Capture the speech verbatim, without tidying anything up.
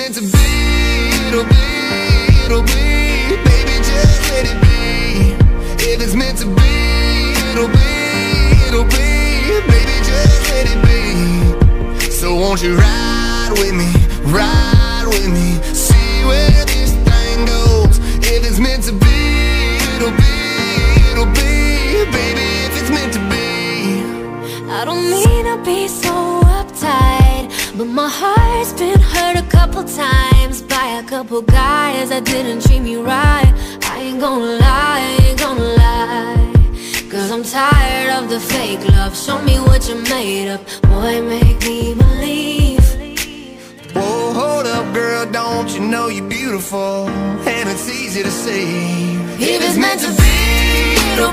meant to be, it'll be, it'll be. Baby, just let it be. If it's meant to be, it'll be, it'll be. Baby, just let it be. So won't you ride with me, ride with me, see where this thing goes. If it's meant to be, it'll be, it'll be. Baby, if it's meant to be. I don't mean to be so uptight, but my heart's been hurt a couple times by a couple guys that didn't treat me right. I ain't gonna lie, I ain't gonna lie, cause I'm tired of the fake love. Show me what you're made of, boy, make me believe. Whoa, hold up, girl, don't you know you're beautiful? And it's easy to see. If it's meant to be, it'll